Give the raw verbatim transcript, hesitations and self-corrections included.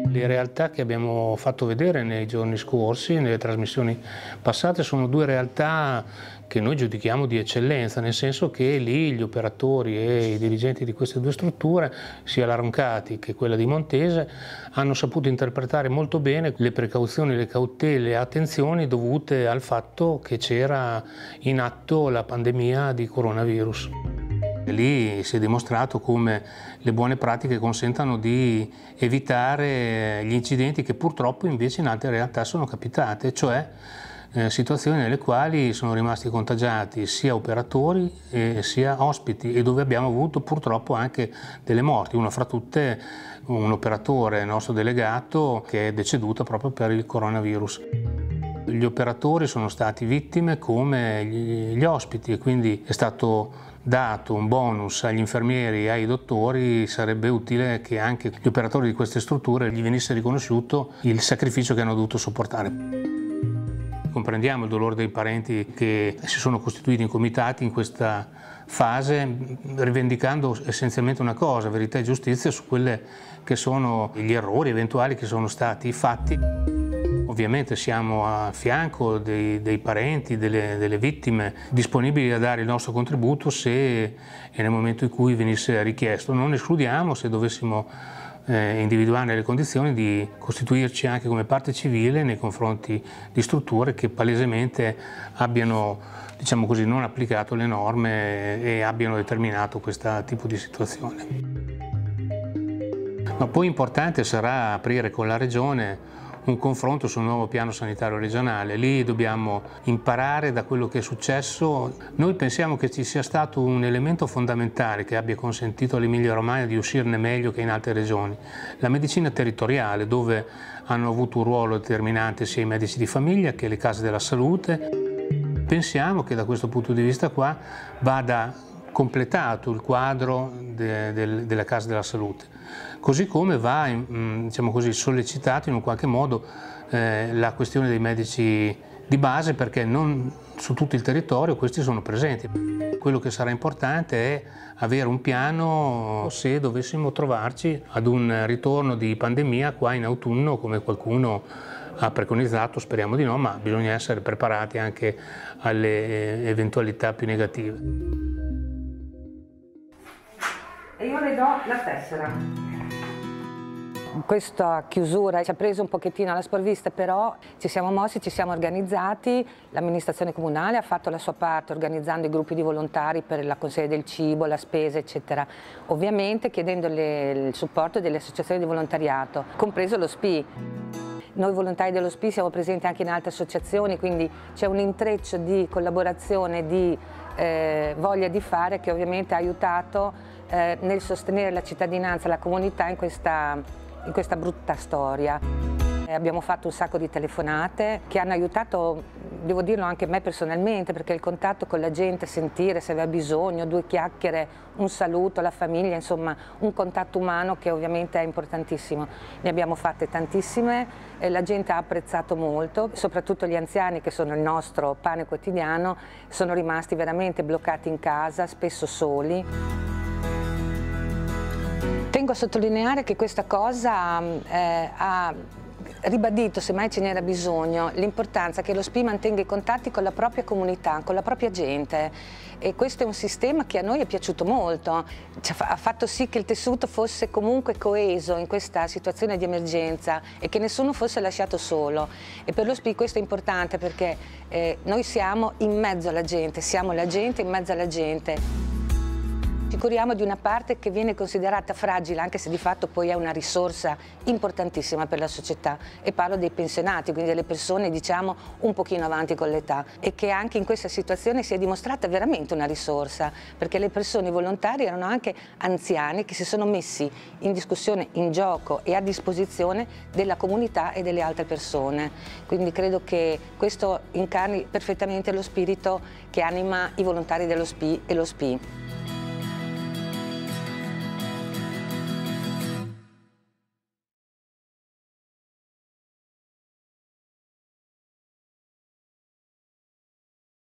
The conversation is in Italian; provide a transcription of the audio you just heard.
Le realtà che abbiamo fatto vedere nei giorni scorsi, nelle trasmissioni passate, sono due realtà che noi giudichiamo di eccellenza, nel senso che lì gli operatori e i dirigenti di queste due strutture, sia la Roncati che quella di Montese, hanno saputo interpretare molto bene le precauzioni, le cautele, le attenzioni dovute al fatto che c'era in atto la pandemia di coronavirus. Lì si è dimostrato come le buone pratiche consentano di evitare gli incidenti che purtroppo invece in altre realtà sono capitate, cioè eh, situazioni nelle quali sono rimasti contagiati sia operatori eh, sia ospiti e dove abbiamo avuto purtroppo anche delle morti, una fra tutte un operatore nostro delegato che è deceduto proprio per il coronavirus. Gli operatori sono stati vittime come gli, gli ospiti e quindi è stato dato un bonus agli infermieri e ai dottori. Sarebbe utile che anche gli operatori di queste strutture gli venisse riconosciuto il sacrificio che hanno dovuto sopportare. Comprendiamo il dolore dei parenti che si sono costituiti in comitati in questa fase, rivendicando essenzialmente una cosa, verità e giustizia su quelle che sono gli errori eventuali che sono stati fatti. Ovviamente siamo a fianco dei, dei parenti, delle, delle vittime, disponibili a dare il nostro contributo se e nel momento in cui venisse richiesto. Non escludiamo, se dovessimo eh, individuare le condizioni, di costituirci anche come parte civile nei confronti di strutture che palesemente abbiano, diciamo così, non applicato le norme e abbiano determinato questo tipo di situazione. Ma poi importante sarà aprire con la Regione un confronto sul nuovo piano sanitario regionale. Lì dobbiamo imparare da quello che è successo. Noi pensiamo che ci sia stato un elemento fondamentale che abbia consentito all'Emilia Romagna di uscirne meglio che in altre regioni: la medicina territoriale, dove hanno avuto un ruolo determinante sia i medici di famiglia che le case della salute. Pensiamo che da questo punto di vista qua vada completato il quadro de, de, della Casa della Salute, così come va, diciamo così, sollecitato in un qualche modo eh, la questione dei medici di base, perché non su tutto il territorio questi sono presenti. Quello che sarà importante è avere un piano se dovessimo trovarci ad un ritorno di pandemia qua in autunno, come qualcuno ha preconizzato. Speriamo di no, ma bisogna essere preparati anche alle eventualità più negative. E io le do la tessera. Questa chiusura ci ha preso un pochettino alla sprovvista, però ci siamo mossi, ci siamo organizzati. L'amministrazione comunale ha fatto la sua parte organizzando i gruppi di volontari per la consegna del cibo, la spesa, eccetera. Ovviamente chiedendo le, il supporto delle associazioni di volontariato, compreso lo S P I. Noi volontari dello S P I siamo presenti anche in altre associazioni, quindi c'è un intreccio di collaborazione, di eh, voglia di fare, che ovviamente ha aiutato eh, nel sostenere la cittadinanza, la comunità in questa, in questa brutta storia. Eh, abbiamo fatto un sacco di telefonate che hanno aiutato, devo dirlo anche me personalmente, perché il contatto con la gente, sentire se aveva bisogno, due chiacchiere, un saluto alla famiglia, insomma un contatto umano che ovviamente è importantissimo. Ne abbiamo fatte tantissime, eh, la gente ha apprezzato molto, soprattutto gli anziani, che sono il nostro pane quotidiano, sono rimasti veramente bloccati in casa, spesso soli. Tengo a sottolineare che questa cosa eh, ha ribadito, se mai ce n'era bisogno, l'importanza che lo S P I mantenga i contatti con la propria comunità, con la propria gente, e questo è un sistema che a noi è piaciuto molto, ha fatto sì che il tessuto fosse comunque coeso in questa situazione di emergenza e che nessuno fosse lasciato solo. E per lo S P I questo è importante, perché eh, noi siamo in mezzo alla gente, siamo la gente in mezzo alla gente. Ci curiamo di una parte che viene considerata fragile, anche se di fatto poi è una risorsa importantissima per la società, e parlo dei pensionati, quindi delle persone, diciamo, un pochino avanti con l'età, e che anche in questa situazione si è dimostrata veramente una risorsa, perché le persone volontarie erano anche anziani che si sono messi in discussione, in gioco e a disposizione della comunità e delle altre persone. Quindi credo che questo incarni perfettamente lo spirito che anima i volontari dello S P I e lo S P I.